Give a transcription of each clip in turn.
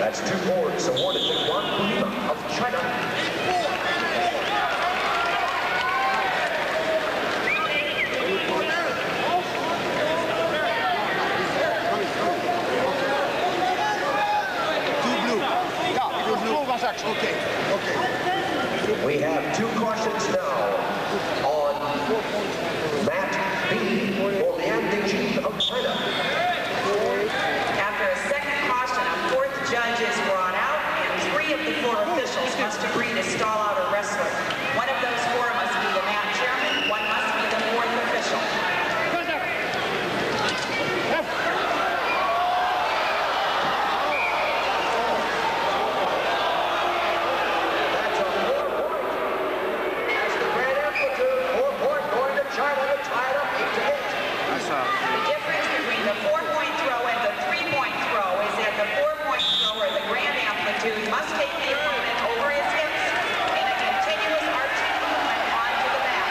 That's 2 boards awarded to Guan Lima of China. We have 2 cautions now on Mat B for Lian Dingqi of China. After a second caution, a 4th judge is brought out, and 3 of the 4 officials must agree to stall out a wrestler. One of those 4 must be the mat chairman, one must be the 4th official. Must take the opponent over his hips in a continuous arching movement onto the mat.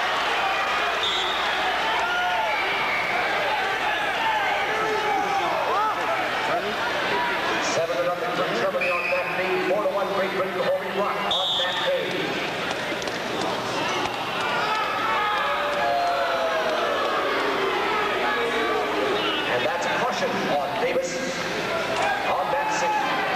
7-0 for Germany on Mat B. 4-1 Great Britain holding rock on Mat A. And that's a caution on Davis on Mat C.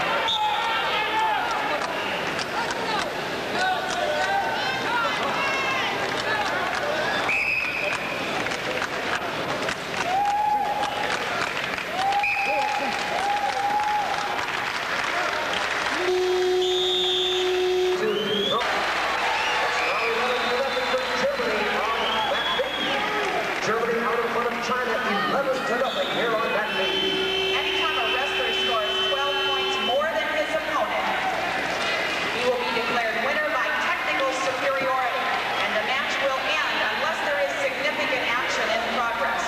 Germany out in front of China, 11-0 here on Mat B. Anytime a wrestler scores 12 points more than his opponent, he will be declared winner by technical superiority, and the match will end unless there is significant action in progress.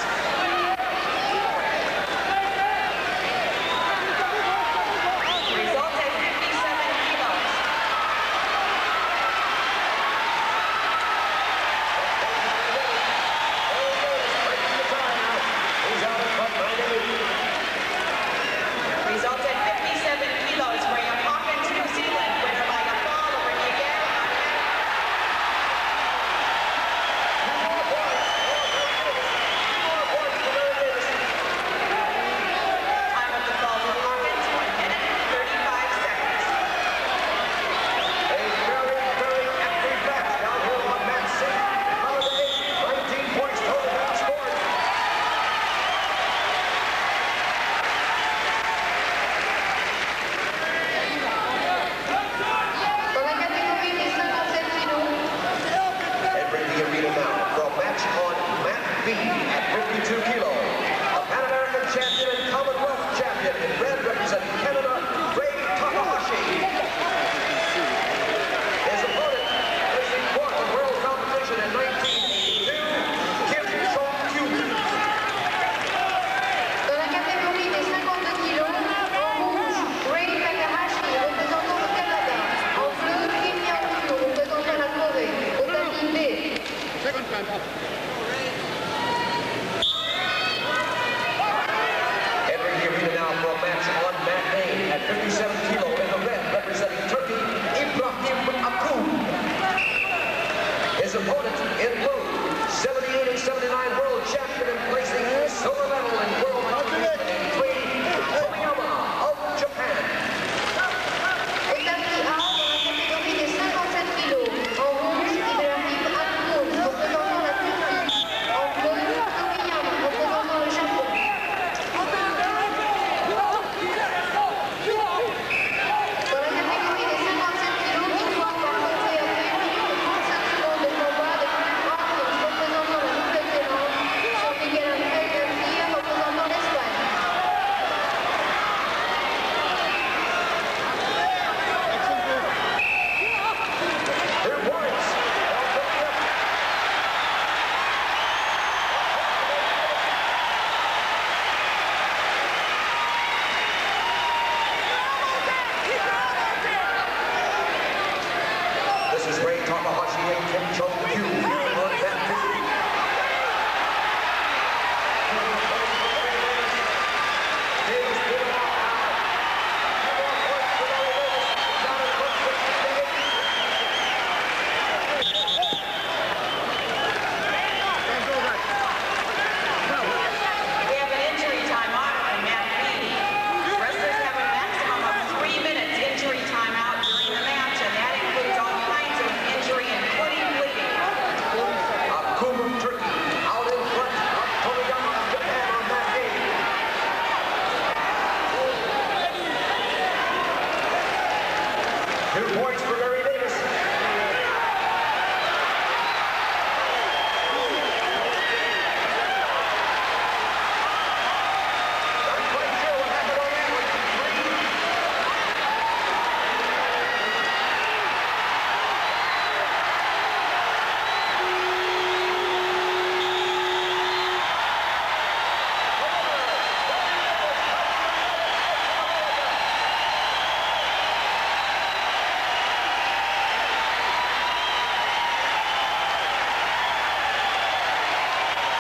Result at 57 kilos. Result at 57 kilos, Graham Hawkins, New Zealand, winner by a fall over Miguel. Time of the fall for Hawkins, 1 minute, 35 seconds. A very, very active match down here on Mat C. Out of 8, 19 points total match scored. Entering the arena now for a match on Mat B at 52 kilo. A Pan American champion and Commonwealth champion in red representing Canada, Ray Takahashi. His opponent is the 4th world competition in 1982, Kim Chong-Kyu. Dans la catégorie des 52 kilos, en rouge, Ray Takahashi représentant le Canada. En bleu, Kim Myung-Kyu représentant la Corée. Au tapis B. Entering the arena now for a match on Mat A at 57 kilo in the red representing Turkey, Ibrahim Akun. His opponent in blue, 78 and 79 world champion and placing silver medal in world competition in 3, Toyama of Japan. Au tapis A, dans la catégorie des 57 kilos, en rouge, Ibrahim Akun représentant la Turquie. En bleu, Toyama représentant le Japon. Dans la catégorie des 57 kilos, victoire par Corée à Pékin, 35 secondes de combat avec Hawkins représentant la Nouvelle-Zélande, sur Miguel Ángel García représentant l'Espagne. Here points. This is Ray Takahashi and Kim Chong